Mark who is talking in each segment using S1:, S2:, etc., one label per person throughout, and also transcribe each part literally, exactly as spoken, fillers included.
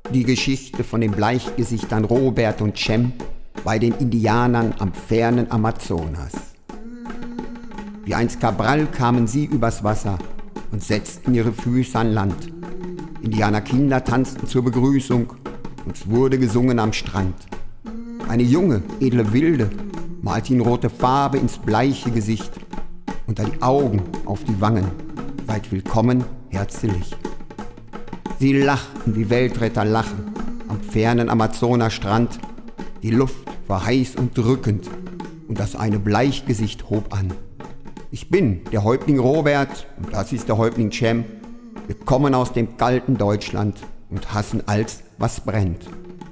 S1: Die Geschichte von den Bleichgesichtern Robert und Cem bei den Indianern am fernen Amazonas. Wie einst Cabral kamen sie übers Wasser und setzten ihre Füße an Land. Indianerkinder tanzten zur Begrüßung und es wurde gesungen am Strand. Eine junge, edle Wilde malte ihnen rote Farbe ins bleiche Gesicht, unter die Augen, auf die Wangen. Seid willkommen, herzlich. Sie lachten, wie Weltretter lachen, am fernen Amazonerstrand. Die Luft war heiß und drückend und das eine Bleichgesicht hob an. Ich bin der Häuptling Robert und das ist der Häuptling Cem. Wir kommen aus dem kalten Deutschland und hassen alles, was brennt.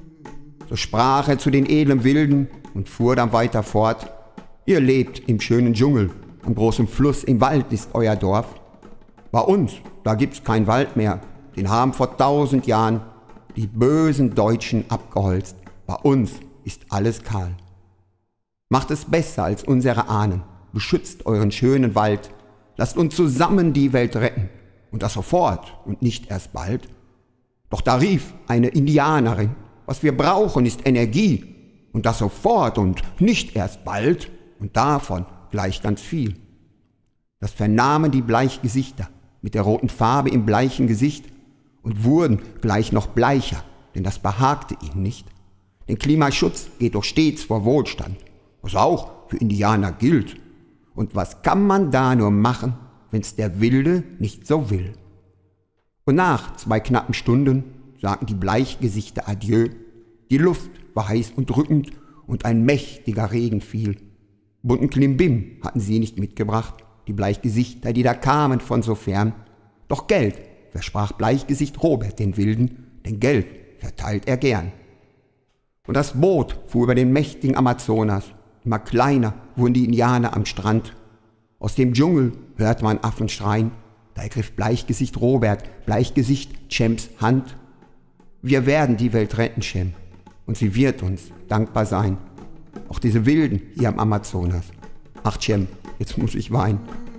S1: So sprach er zu den edlen Wilden und fuhr dann weiter fort. Ihr lebt im schönen Dschungel, am großen Fluss, im Wald ist euer Dorf. Bei uns, da gibt's keinen Wald mehr, den haben vor tausend Jahren die bösen Deutschen abgeholzt. Bei uns ist alles kahl. Macht es besser als unsere Ahnen, beschützt euren schönen Wald, lasst uns zusammen die Welt retten, und das sofort und nicht erst bald. Doch da rief eine Indianerin, was wir brauchen ist Energie, und das sofort und nicht erst bald, und davon gleich ganz viel. Das vernahmen die Bleichgesichter mit der roten Farbe im bleichen Gesicht und wurden gleich noch bleicher, denn das behagte ihnen nicht. Denn Klimaschutz geht doch stets vor Wohlstand, was auch für Indianer gilt. Und was kann man da nur machen, wenn's der Wilde nicht so will? Und nach zwei knappen Stunden sagten die Bleichgesichter Adieu. Die Luft war heiß und drückend und ein mächtiger Regen fiel. Bunten Klimbim hatten sie nicht mitgebracht, die Bleichgesichter, die da kamen von so fern. Doch Geld versprach Bleichgesicht Robert den Wilden, denn Geld verteilt er gern. Und das Boot fuhr über den mächtigen Amazonas. Immer kleiner wurden die Indianer am Strand. Aus dem Dschungel hörte man Affen schreien. Da ergriff Bleichgesicht Robert, Bleichgesicht Cems Hand. Wir werden die Welt retten, Cem, und sie wird uns dankbar sein. Auch diese Wilden hier am Amazonas. Ach Cem, jetzt muss ich weinen.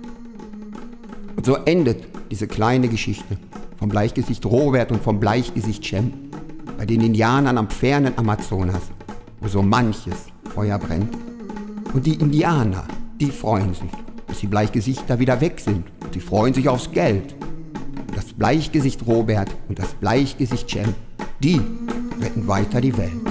S1: Und so endet diese kleine Geschichte vom Bleichgesicht Robert und vom Bleichgesicht Cem bei den Indianern am fernen Amazonas, wo so manches Feuer brennt. Und die Indianer, die freuen sich, dass die Bleichgesichter wieder weg sind. Und sie freuen sich aufs Geld. Und das Bleichgesicht Robert und das Bleichgesicht Cem, die retten weiter die Welt.